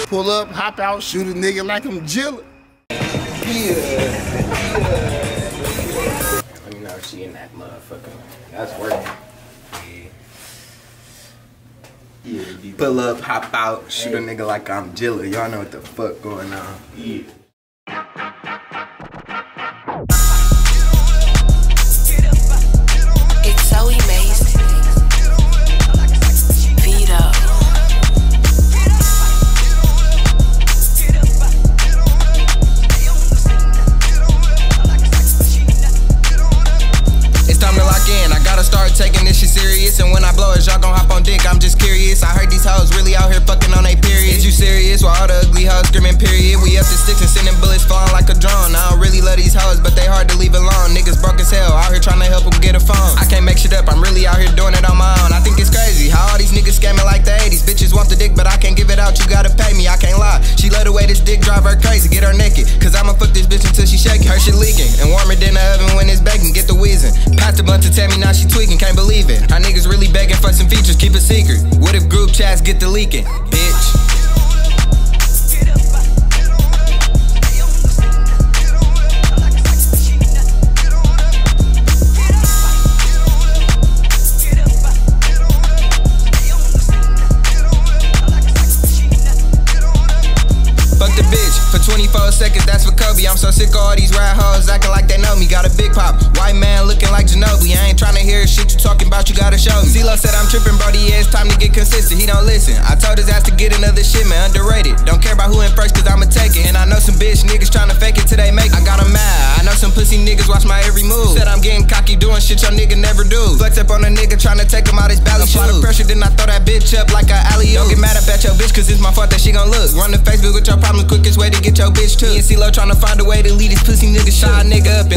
Pull up, hop out, shoot a nigga like I'm Jilla. Let me know if she in that motherfucker. That's working. Yeah. Pull up, hop out, shoot a nigga like I'm Jilla. Y'all know what the fuck going on. Yeah. It's so amazing. Vito. It's time to lock in. I gotta start taking this shit serious. And when I blow it, y'all gon' hop on dick. I'm just curious. I heard these hoes really out here fucking on they periods. You serious? While all the ugly hoes screaming period. We up to sticks and sending bullets falling like a drone. I don't really love these hoes, but they hard to leave alone. Niggas broke as hell, out here trying to help them get a phone. I can't make shit up, I'm really out here doing it on my own. I think it's crazy how all these niggas scamming like the 80s. Bitches want the dick, but I can't give it out, you gotta pay me, I can't lie. She love the way this dick drive her crazy, get her naked. Cause I'ma fuck this bitch until she shaking. Her shit leaking, and warmer than the oven when it's baking. Get the wheezing. Passed a blunt to tell me now she tweaking, can't believe it. Our niggas really begging for some features, keep it secret. What if group chats get the leaking, bitch? Fuck the bitch for 24 seconds, that's for Kobe. I'm so sick of all these ride hoes acting like they know me. Got a big pop, white man looking like Ginobili. I ain't tryna hear shit you talking about, you gotta show me. CeeLo said I'm tripping, brody, yeah, it's time to get consistent. He don't listen. I told his ass to get another shit, man, underrated. Don't care about who in first, cause I'ma take it. And I know some bitch niggas tryna fake it till they make it. I got 'em mad. I know some pussy niggas watch my every move. Said I'm getting cocky, doing shit your nigga never do. Flex up on a nigga tryna take him out his belly shoes. Apply the pressure, then I throw that bitch up like a alley-oop. Don't get mad up at your bitch, cause it's my fault that she gon' look. Run to Facebook with your problems, quickest way to get your bitch too. Me and CeeLo tryna find a way to lead this pussy nigga shy nigga up